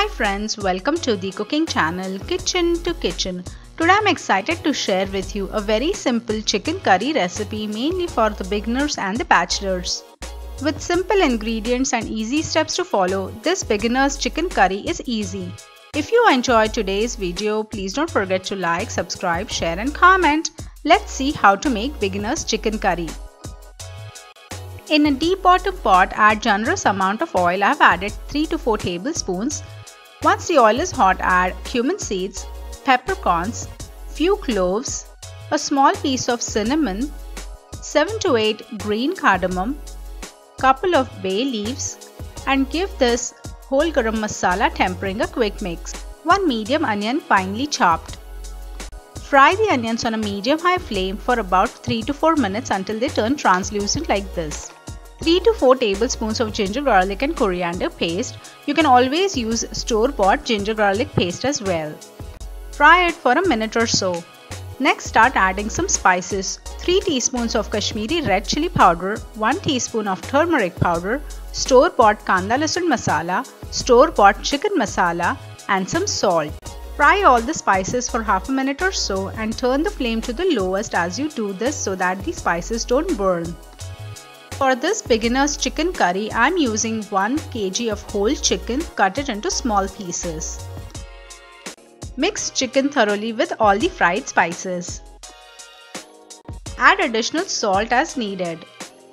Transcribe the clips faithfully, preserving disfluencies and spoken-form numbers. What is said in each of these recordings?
Hi friends, welcome to the cooking channel Kitchen to Kitchen. Today I'm excited to share with you a very simple chicken curry recipe mainly for the beginners and the bachelors. With simple ingredients and easy steps to follow, this beginner's chicken curry is easy. If you enjoyed today's video, please don't forget to like, subscribe, share and comment. Let's see how to make beginner's chicken curry. In a deep bottom pot, add generous amount of oil. I have added three to four tablespoons. Once the oil is hot, add cumin seeds, peppercorns, few cloves, a small piece of cinnamon, seven to eight green cardamom, couple of bay leaves, and give this whole garam masala tempering a quick mix. One medium onion finely chopped. Fry the onions on a medium-high flame for about three to four minutes until they turn translucent like this. three to four tablespoons of ginger garlic and coriander paste. You can always use store-bought ginger garlic paste as well. Fry it for a minute or so. Next, start adding some spices. three teaspoons of Kashmiri red chili powder, one teaspoon of turmeric powder, store-bought kanda lasun masala, store-bought chicken masala, and some salt. Fry all the spices for half a minute or so and turn the flame to the lowest as you do this so that the spices don't burn. For this beginner's chicken curry, I am using one kilogram of whole chicken, cut it into small pieces. Mix chicken thoroughly with all the fried spices. Add additional salt as needed.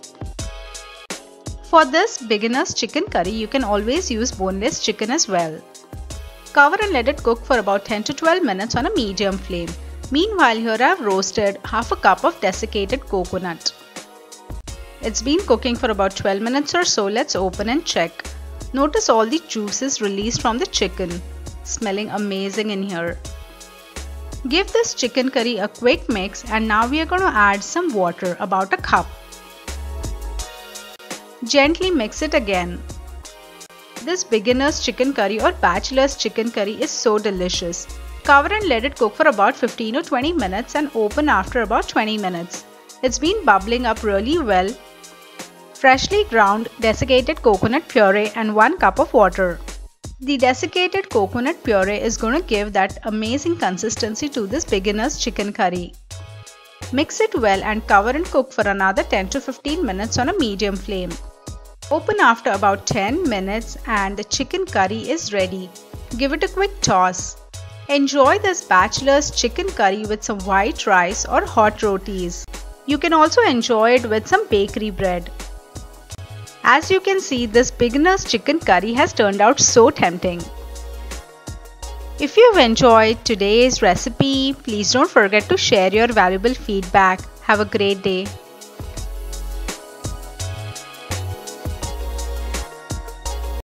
For this beginner's chicken curry, you can always use boneless chicken as well. Cover and let it cook for about ten to twelve minutes on a medium flame. Meanwhile, here I have roasted half a cup of desiccated coconut. It's been cooking for about twelve minutes or so. Let's open and check. Notice all the juices released from the chicken. Smelling amazing in here. Give this chicken curry a quick mix and now we are going to add some water, about a cup. Gently mix it again. This beginner's chicken curry or bachelor's chicken curry is so delicious. Cover and let it cook for about fifteen or twenty minutes and open after about twenty minutes. It's been bubbling up really well. Freshly ground desiccated coconut puree and one cup of water. The desiccated coconut puree is going to give that amazing consistency to this beginner's chicken curry. Mix it well and cover and cook for another ten to fifteen minutes on a medium flame. Open after about ten minutes and the chicken curry is ready. Give it a quick toss. Enjoy this bachelor's chicken curry with some white rice or hot rotis. You can also enjoy it with some bakery bread. As you can see, this beginner's chicken curry has turned out so tempting. If you've enjoyed today's recipe, please don't forget to share your valuable feedback. Have a great day.